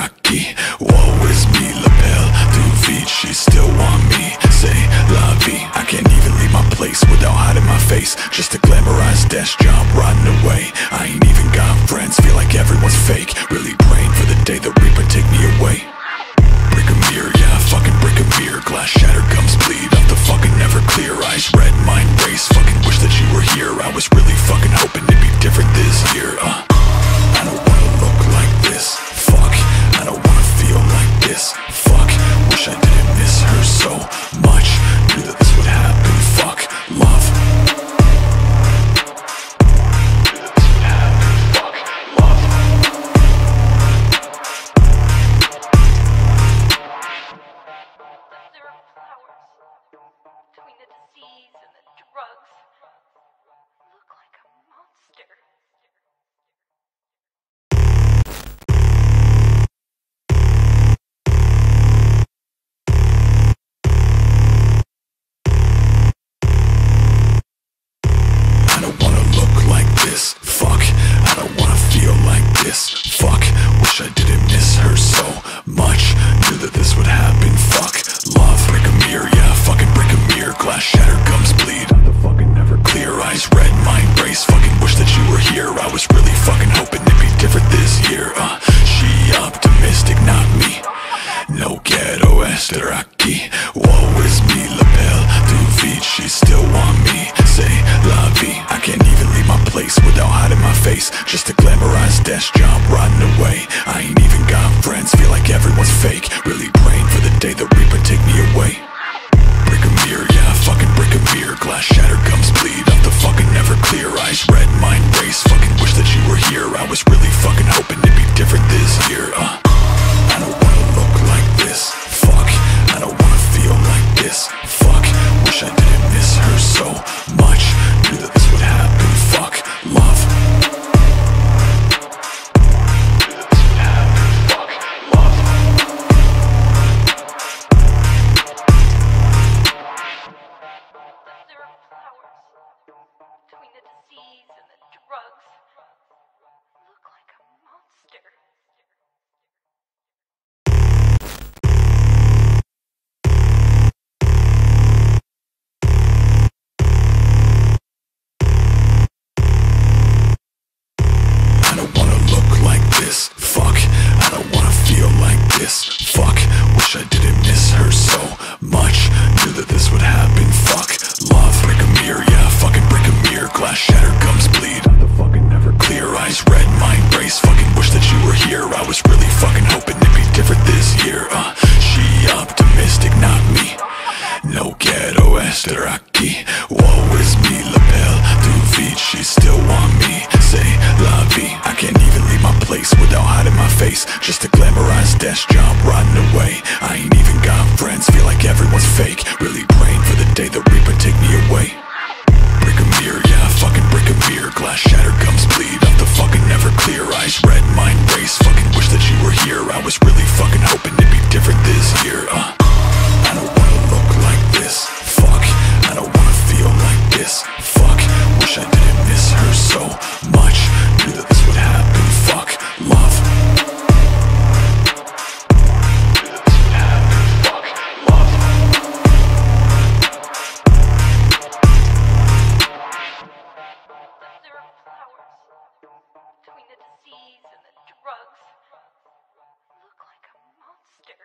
Rocky. Woe is me, lapel du vide, she still want me. Say la vie, I can't even leave my place without hiding my face. Just a glamorized desk job, rotting away. I ain't even got friends, feel like everyone's fake. Really praying for the day the Reaper take me away. Brick a mirror, yeah, fucking brick a mirror. Glass shattered, gums bleed off the fucking never clear. Eyes red, mind race, fucking wish that you were here. I was really fucking hoping it'd be different this year. I don't wanna look like this, fuck. I don't wanna feel like this, fuck. Wish I didn't miss her so much. Knew that this would happen, fuck. Love. Between the disease and the drugs, look like a monster. I don't wanna look like this, fuck. I don't wanna feel like this, fuck. Wish I didn't miss her so much. Knew that this would happen, fuck. Love, brick a mirror, yeah, fucking brick a mirror. Glass shattered, gums bleed, the fucking never clear. Eyes red, mind race, fucking wish that you were here. I was really fucking hoping it'd be different this year. She optimistic, not me. No ghetto Rocky. Woe is me, lapel du vide, she still want me. Say la vie, I can't even leave my place without hiding my face. Just a glamorized desk job, rotting away. I ain't even got friends, feel like everyone's fake. Really praying for the day the Reaper take me away. Brick a mirror, yeah, fucking brick a mirror. Glass shattered, gums bleed off the fucking never clear. Eyes red, mind race, fucking wish that you were here. I was really fucking hoping it'd be different this year. I don't wanna look like this, fuck. I don't wanna feel like this, fuck. Wish I didn't miss her so much. Knew that this would happen, fuck. Love. Between the disease and the drugs, look like a monster. I don't wanna look like this, fuck. I don't wanna feel like this, fuck. Wish I didn't miss her so much. Knew that this would happen, fuck. Love, brick a mirror, yeah, fucking brick a mirror. Glass shattered, gums bleed, the fucking never clear. Eyes red, mind race, fucking wish that you were here. I was really fucking hoping it'd be different this year. She optimistic, not me. No ghetto Rocky. Woe is me, lapel du vide, she still want me. Say la vie, I can't even leave my place without hiding my face. Just a glamorized desk job, rotting away. I ain't even got friends, feel like everyone's fake. Really praying for the day the Reaper take me away. Brick a mirror, yeah, fucking brick a mirror. Glass shattered, gums bleed off the fucking never clear. Eyes red, mind race, fucking wish that you were here. I was really fucking hoping it'd be different this year. I don't wanna look like this, fuck. I don't wanna feel like this, fuck. Wish I didn't miss her so much. Knew that this would happen, fuck. Love. Between the disease and the drugs, look like a monster.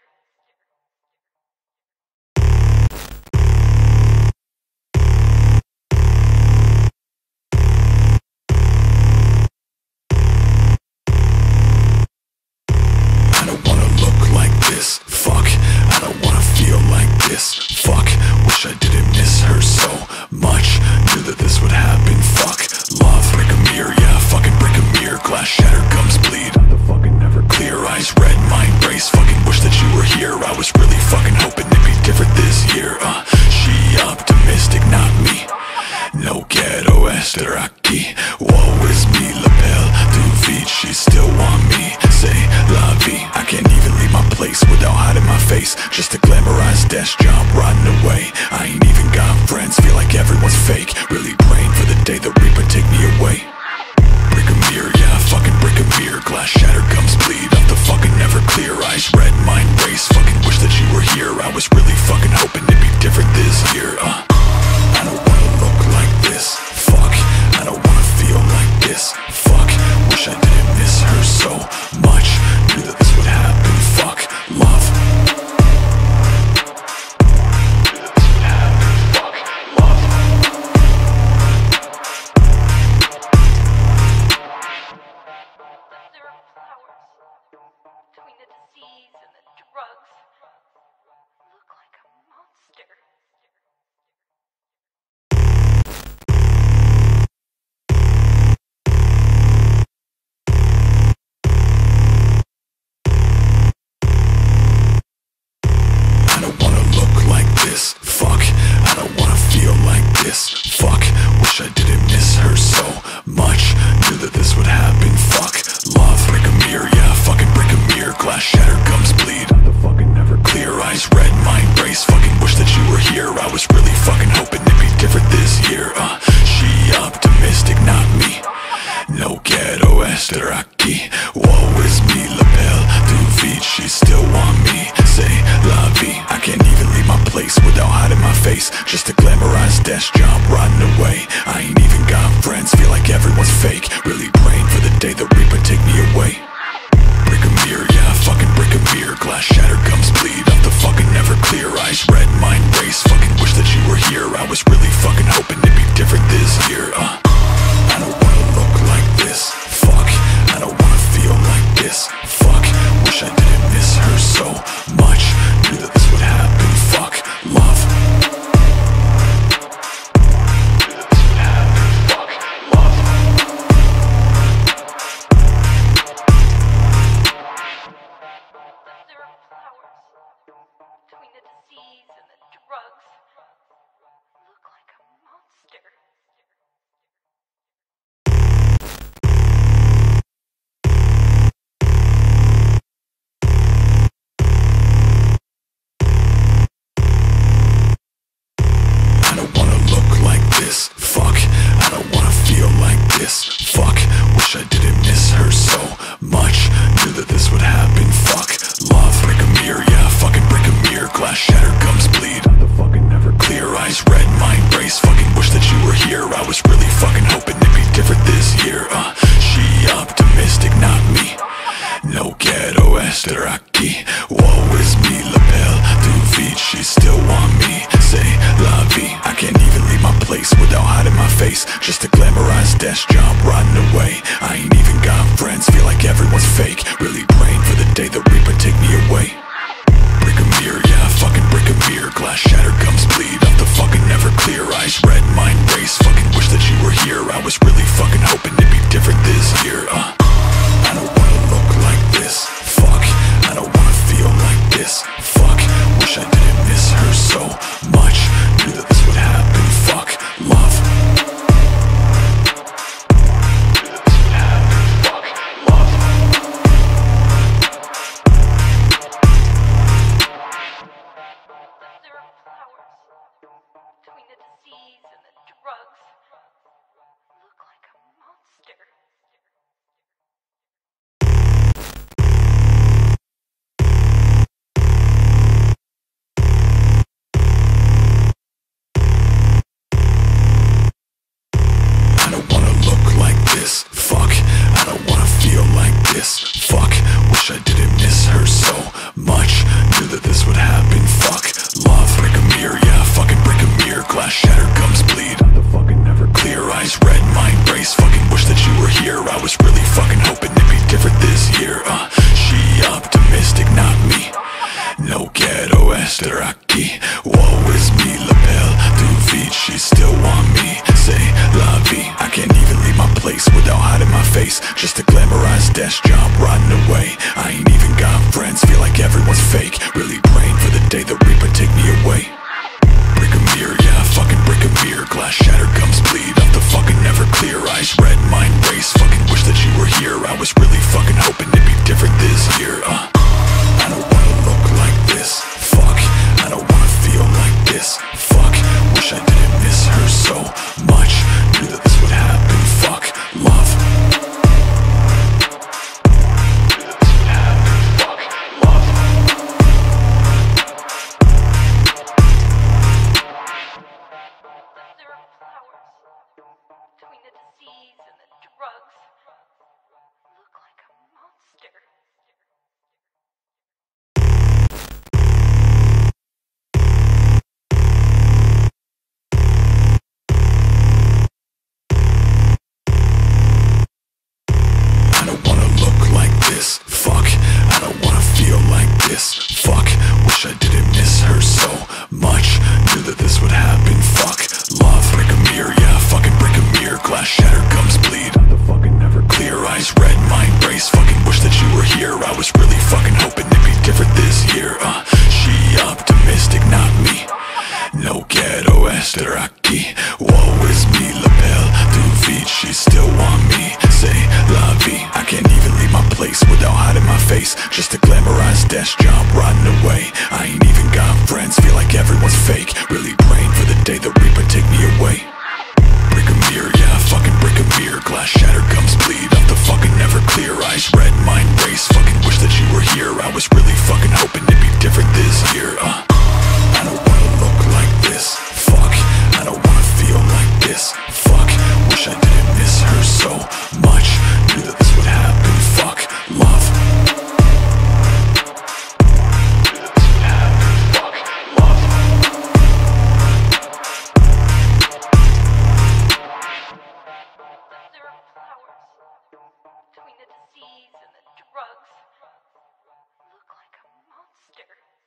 I don't wanna look like this, fuck. I don't wanna feel like this, fuck. Wish I didn't miss her so much. Knew that this would happen, fuck. Love, brick a mirror, yeah, fucking brick a mirror. Glass shattered, gums bleed, the fucking never clear. Eyes red, mind race, fucking wish that you were here. I was really fucking hoping it'd be different this year. She optimistic, not me. No ghetto Rocky. Woe is me, lapel du vide, she still want me. Say la vie, I can't even leave my place without hiding my face. Just a glamorized desk job, rotting away. I ain't even got friends, feel like everyone's fake. Really praying for the day the Reaper take me away. Brick a mirror, yeah, fucking brick a mirror. Glass shattered, gums bleed off the fucking never clear. the disease and the drugs. Look like a monster. I don't wanna look like this, fuck. I don't wanna feel like this, fuck. Wish I didn't miss her so much. Knew that this would happen, fuck. Love, break a mirror, yeah, fucking break a mirror. Glass shatter, gums bleed. The fucking never clear, eyes red, mind race. Fucking wish that you were here. I was really fucking hoping it'd be different this year. She optimistic, not me. No ghetto esteraki. Woe is me, lapel du vide. She still want me. Say la vie. I can't even leave my place without hiding my face. Just a glamorized desk job, riding away. I ain't even got friends, feel like everyone's fake. Really praying for the day the Reaper take me away. Break a mirror, yeah, fucking break a mirror. Glass shatter, gums bleed. Off the fucking never clear, eyes red, mind race. Fucking wish that you were here. I was really fucking hoping it'd be different this year. I don't wanna look like this, fuck. I don't wanna feel like this, fuck. Wish I didn't miss her so much. Knew that this would happen, fuck. Love. Knew that this would happen, fuck. Love. Deserve flowers. Between the disease and the drugs. Look like a monster. I don't wanna look like this, fuck. I don't wanna feel like this, fuck. Wish I didn't miss her so much. Knew that this would happen, fuck. Love, break a mirror, yeah, fucking break a mirror. Glass shatter, gums bleed. The fucking never clear, eyes red, mind race. Fucking wish that you were here. I was really fucking hoping it'd be different this year. She optimistic, not me. No ghetto esteraki. Woe is me, lapel du vide. She still want me. Say la vie. I can't even leave my place without hiding my face. Just a glamorized desk job, riding away. I ain't even got friends, feel like everyone's fake. Really praying for the day the Reaper take me away. Break a mirror, yeah, fucking break a mirror. Glass shatter, gums bleed. Off the fucking never clear, eyes red, mind race. Fucking wish that you were here. I was really fucking hoping it'd be different this year. I don't wanna look like this, fuck. I don't wanna feel like this, fuck. Wish I didn't miss her so much. Knew that this would happen, fuck. Love. Knew that this would happen, fuck. Love. Deserve flowers. Between the disease and the drugs. Look like a monster. I don't wanna look like this, fuck. I don't wanna feel like this, fuck. Wish I didn't miss her so much. Knew that this would happen, fuck. Love, break a mirror, yeah, fucking break a mirror. Glass shatter, gums bleed. The fucking never clear, eyes red, mind race. Fucking wish that you were here. I was really fucking hoping it'd be different this year. She optimistic, not me. No ghetto esteraki. Woe is me, lapel du vide. She still want me. Say la vie. I can't even leave my place without hiding my face. Just a glamorized desk job, riding away. I ain't even got friends, feel like everyone's fake. Really praying for the day the Reaper take me away. Break a mirror, yeah, fucking break a mirror. Glass shatter, gums bleed. Off the fucking never clear, eyes red, mind race. Fucking wish that you were here. I was really fucking hoping it'd be different this year. I don't wanna look like this, fuck. I don't wanna feel like this, fuck. Wish I didn't miss her so much. Knew that this would happen, fuck. Love. Knew that this would happen, fuck. glamorized desk job rotting away. I ain't even got friends, feel like everyone's fake. Really praying for the day the Reaper take me away. Brick a mirror, yeah, fucking brick a mirror. Glass shattered, gums bleed off the fucking never clear. Eyes red, mind race, fucking wish that you were here. I was really fucking hoping it'd be different this year. I don't wanna look like this, fuck. I don't wanna feel like this, fuck. Wish I didn't miss her so much. Knew that this would happen, fuck. Love. There are flowers between the disease and the drugs. Look like a monster.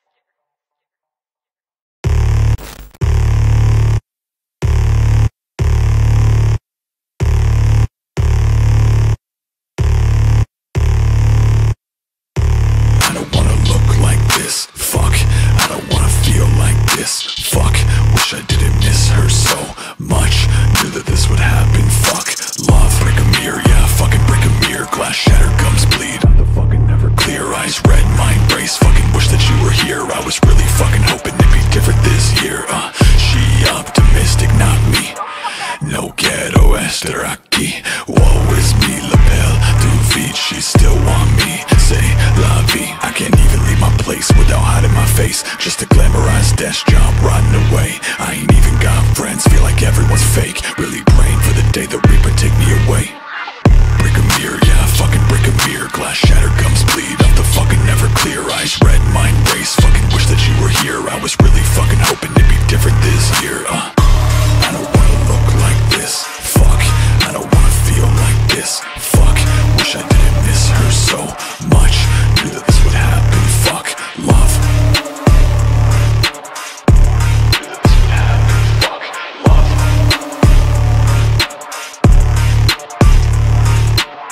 I don't wanna look like this, fuck. I don't wanna feel like this, fuck. Wish I didn't miss her so much. Knew that this would happen, fuck. Love, break a mirror, yeah, fucking break a mirror. Glass shattered, gums bleed, the fucking never clear. Eyes red, mind race, fucking wish that you were here. I was really fucking hoping it'd be different this year. She optimistic, not me. No ghetto esteraki. Woe is me, lapel du vide. She still want me, say la vie. I can't even leave my place without hiding my face. Just a glamorized desk job rotting away. I ain't even got friends, feel like everyone's fake. Really praying for the day the Reaper take me away. Brick a mirror, yeah, fucking brick a mirror. Glass shattered, gums bleed off the fucking never clear. Eyes red, mind race, fucking wish that you were here. I was really fucking hoping it'd be different this year. I don't wanna look like this, fuck. I don't wanna feel like this, fuck. Wish I didn't miss her so much. Knew that this would happen, fuck. Love.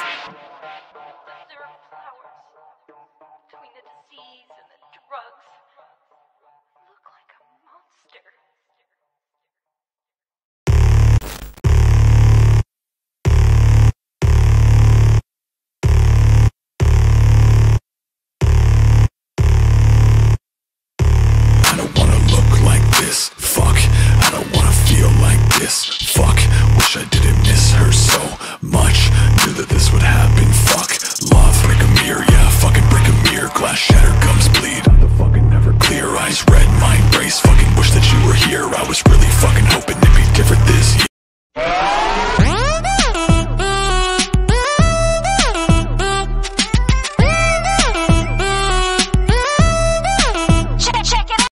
There are flowers between the disease and the drugs.